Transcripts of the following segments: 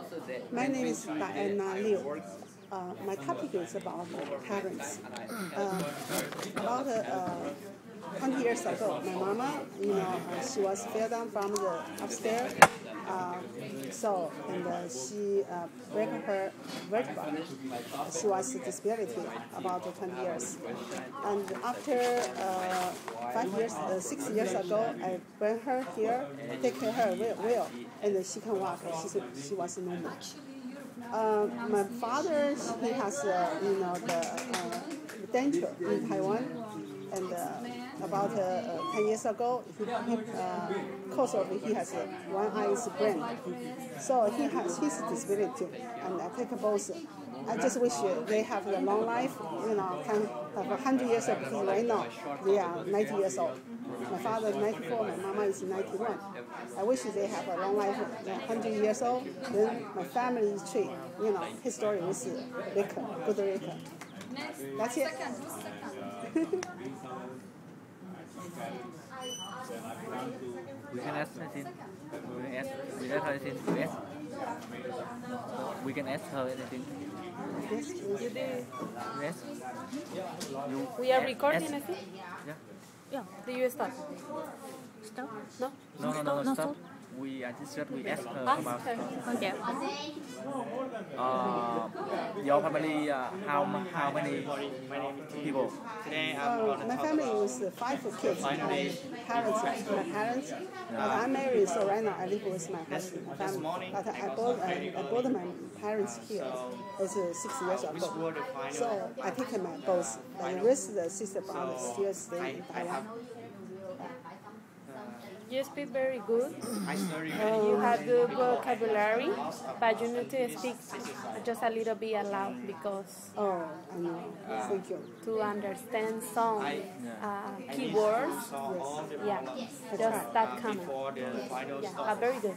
My name is Diana Liu. My topic is about parents. About 20 years ago, my mama, she was fell down from the upstairs. She broke her vertebra. She was disability about 20 years. And after 6 years ago, I bring her here, take care of her well, and she can walk. She was normal. My father, he has, the denture in Taiwan, and about 10 years ago, he has one eye is brain, so he has his disability, and I take both. I just wish they have a long life, can have 100 years old, because right now they are 90 years old. My father is 94, my mama is 91. I wish they have a long life, 100 years old. Then my family tree, history is record, good record. That's it. We can ask anything. We can ask her anything. Yes, please. Yes. We are recording, I think. Yeah. Yeah. Do you start? Stop? No? No, stop. We ask her about Okay. your family. How many people? My family was 5 kids. My parents. I'm married, so right now I live with my husband, my family. But I bought my parents here. It's 6 years ago. So I take my both. And the rest of the sister brothers still stay in Taiwan. You speak very good. You have good vocabulary, but you need to speak just a little bit aloud because Oh, I know. Thank you. to understand some keywords, yeah, just that common. Yeah, but very good.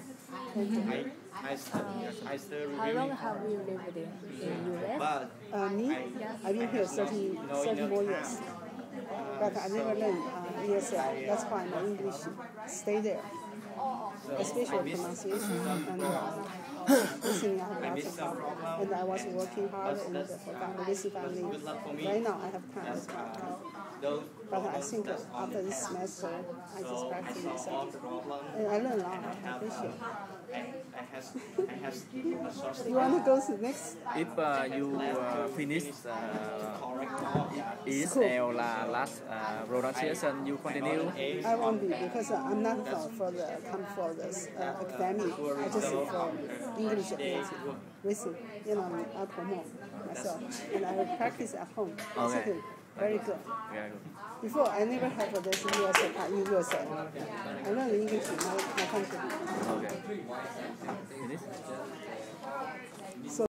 How long have you lived in US? Me? I've been here 30 more years. But I never learned ESL. That's why my English stay there. Especially pronunciation and listening, I have lots of problem. And I was working hard and for family. Right now I have time. But I think after this semester, I just practice myself. And I learn a lot. I appreciate it. You want to go to next? If you finish ESL last pronunciation, you continue. I won't be because I'm not for the academic. I just for English ability. Listen, I promote myself and I will practice at home. Okay. It's very good. Yeah, good. Before I never had this in USA. I learned English in my country. Okay. Finish.